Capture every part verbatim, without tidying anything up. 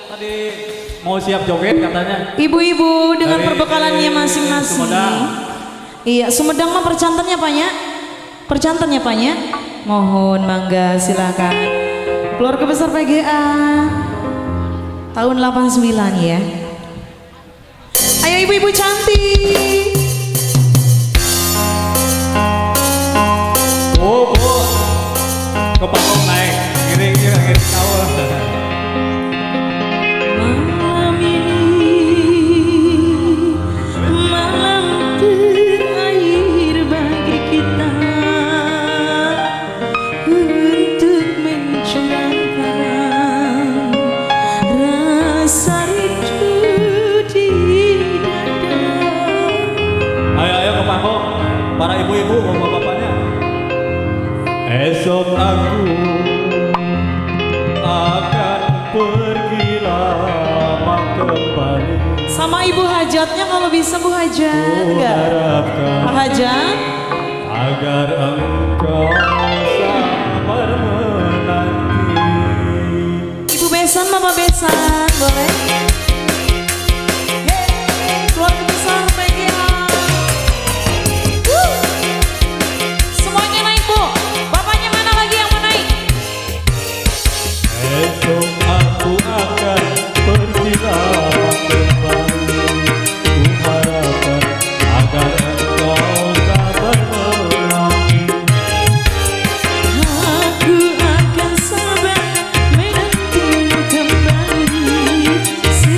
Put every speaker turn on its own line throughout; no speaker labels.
tadi mau siap joget katanya.
Ibu-ibu dengan
dari,
perbekalannya masing-masing.
Sumedang.
Iya, Sumedang mah percantannya Paknya. Percantannya Paknya. Mohon mangga silakan. Keluarga besar P G A. Tahun delapan puluh sembilan ya. Ayo ibu-ibu cantik.
Oh, oh. Ke panggung naik. Giring, giring, giring tahu.
Malam ini malam terakhir bagi kita untuk mencurahkan rasa rindu di dada.
Ayo, ayo ke panggung. Para ibu-ibu, bapak-bapaknya. Esok aku akan pergi lama kembali.
Sama ibu hajatnya kalau bisa Bu Hajat. Enggak? Pak Hajat.
Agar engkau sabar menanti.
Ibu Besan, Mama Besan, boleh? Hey, keluarga besar P G A. Wuh. Semuanya naik Bu. Bapaknya mana lagi yang mau naik?
Esok aku akan pergi lama kembali. Ku harapkan agar engkau sabar menanti.
Aku akan sabar menantimu kembali.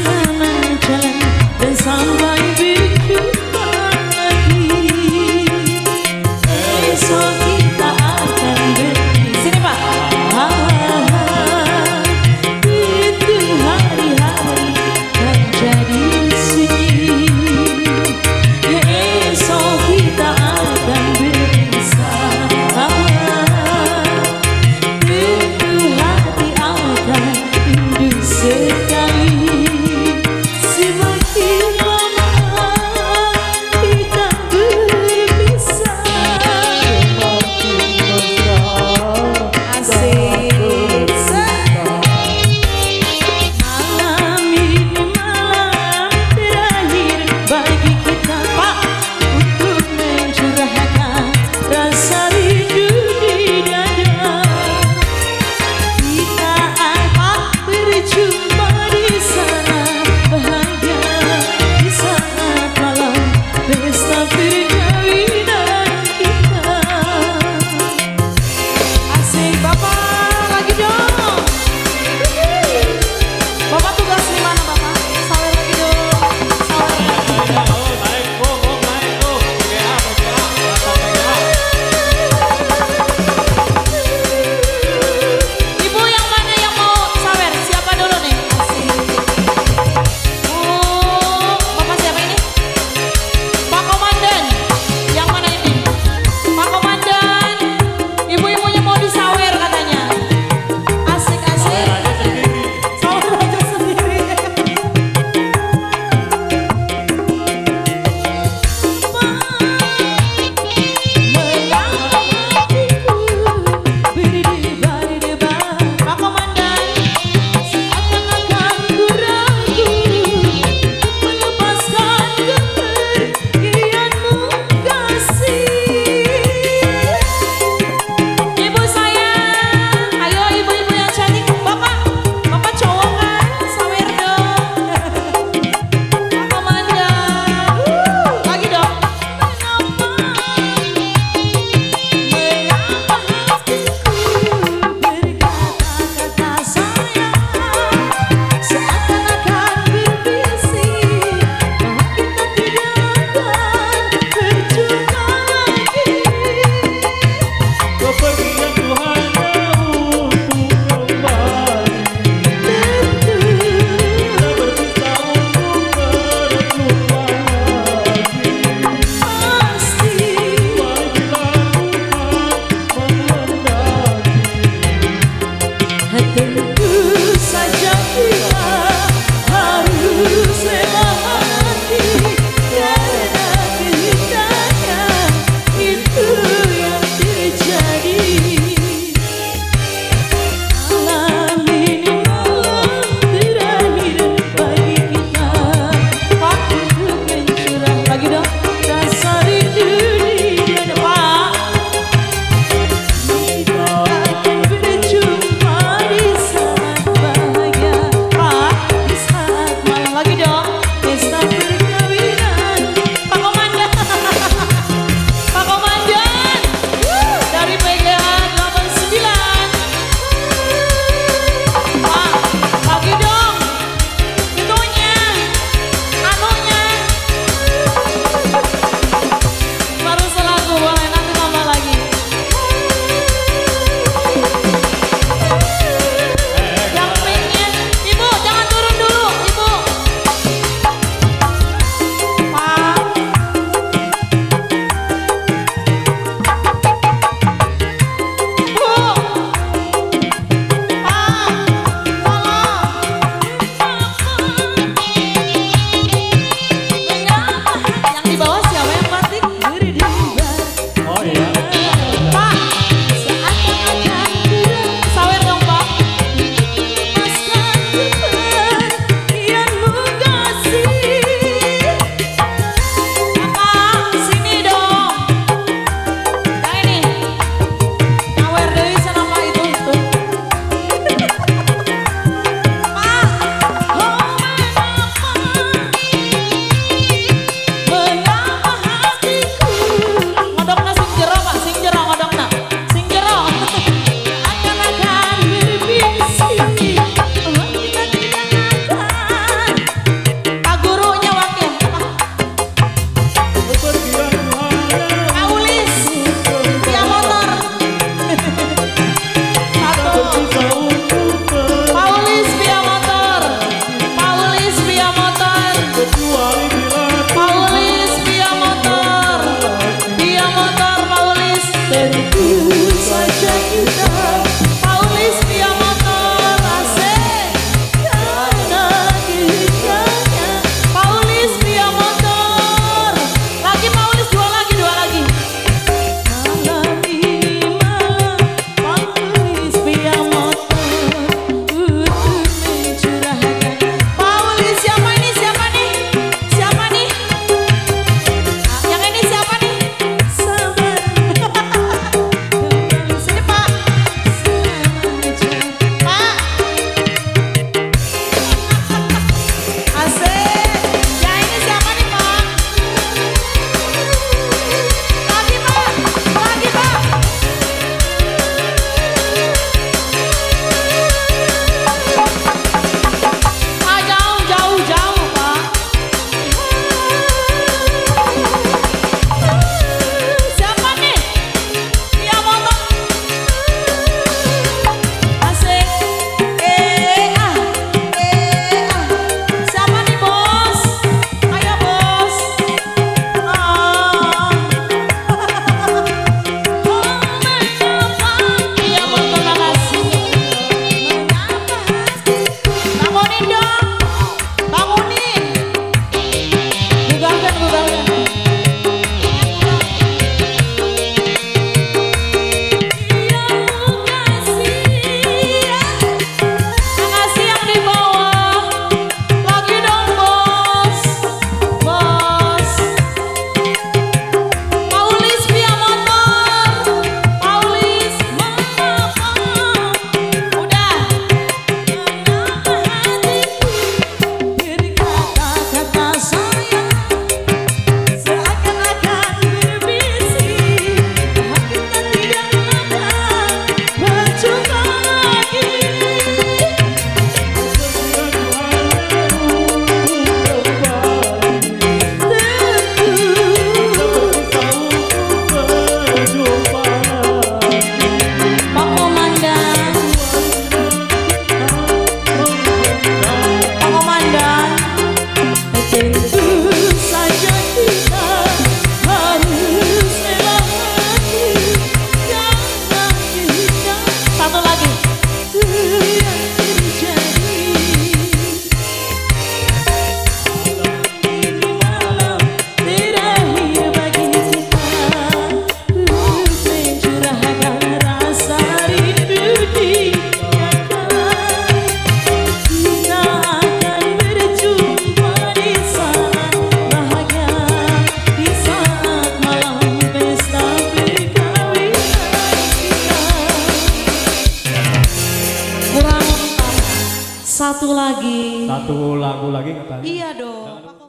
Satu lagi.
Satu lagu lagi katanya.
Iya dong.